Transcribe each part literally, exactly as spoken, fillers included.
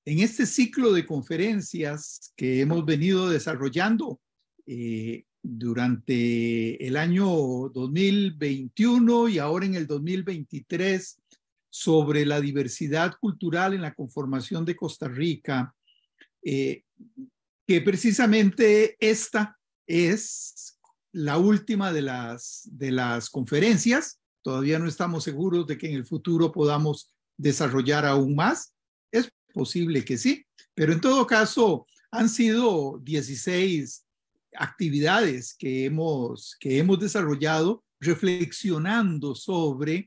En este ciclo de conferencias que hemos venido desarrollando eh, durante el año dos mil veintiuno y ahora en el dos mil veintitrés sobre la diversidad cultural en la conformación de Costa Rica, eh, que precisamente esta es la última de las, de las conferencias. Todavía no estamos seguros de que en el futuro podamos desarrollar aún más. Es posible que sí, pero en todo caso han sido dieciséis actividades que hemos, que hemos desarrollado reflexionando sobre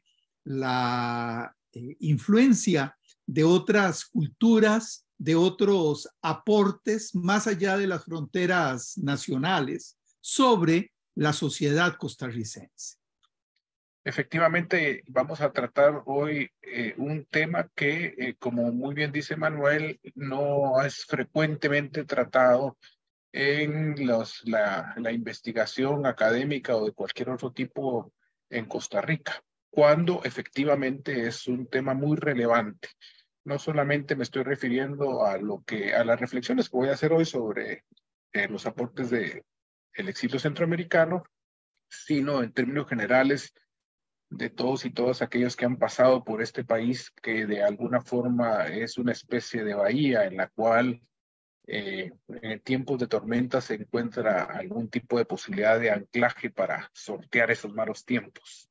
la eh, influencia de otras culturas, de otros aportes más allá de las fronteras nacionales sobre la sociedad costarricense. Efectivamente, vamos a tratar hoy eh, un tema que, eh, como muy bien dice Manuel, no es frecuentemente tratado en los, la, la investigación académica o de cualquier otro tipo en Costa Rica, cuando efectivamente es un tema muy relevante. No solamente me estoy refiriendo a, lo que, a las reflexiones que voy a hacer hoy sobre eh, los aportes del exilio centroamericano, sino en términos generales de todos y todas aquellos que han pasado por este país, que de alguna forma es una especie de bahía en la cual eh, en tiempos de tormenta se encuentra algún tipo de posibilidad de anclaje para sortear esos malos tiempos.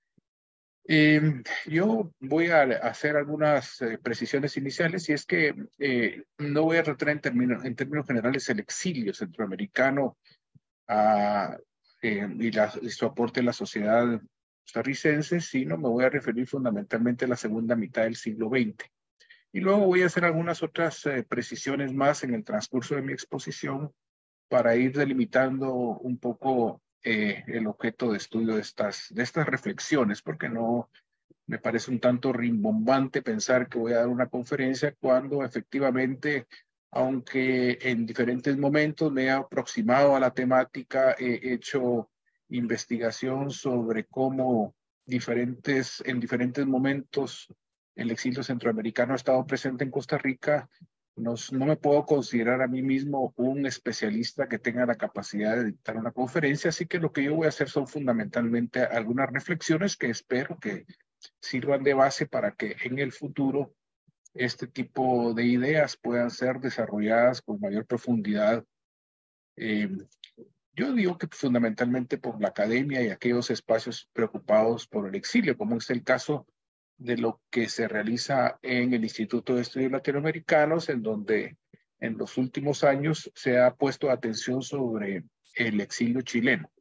Eh, yo voy a hacer algunas eh, precisiones iniciales y es que eh, no voy a tratar en términos, en términos generales el exilio centroamericano a, eh, y, la, y su aporte a la sociedad costarricense, sino me voy a referir fundamentalmente a la segunda mitad del siglo veinte. Y luego voy a hacer algunas otras eh, precisiones más en el transcurso de mi exposición para ir delimitando un poco eh, el objeto de estudio de estas, de estas reflexiones, porque no me parece un tanto rimbombante pensar que voy a dar una conferencia cuando efectivamente, aunque en diferentes momentos me he aproximado a la temática, he hecho investigación sobre cómo diferentes, en diferentes momentos el exilio centroamericano ha estado presente en Costa Rica. No, no me puedo considerar a mí mismo un especialista que tenga la capacidad de dictar una conferencia, así que lo que yo voy a hacer son fundamentalmente algunas reflexiones que espero que sirvan de base para que en el futuro este tipo de ideas puedan ser desarrolladas con mayor profundidad. Eh, yo digo que fundamentalmente por la academia y aquellos espacios preocupados por el exilio, como es el caso de lo que se realiza en el Instituto de Estudios Latinoamericanos, en donde en los últimos años se ha puesto atención sobre el exilio chileno.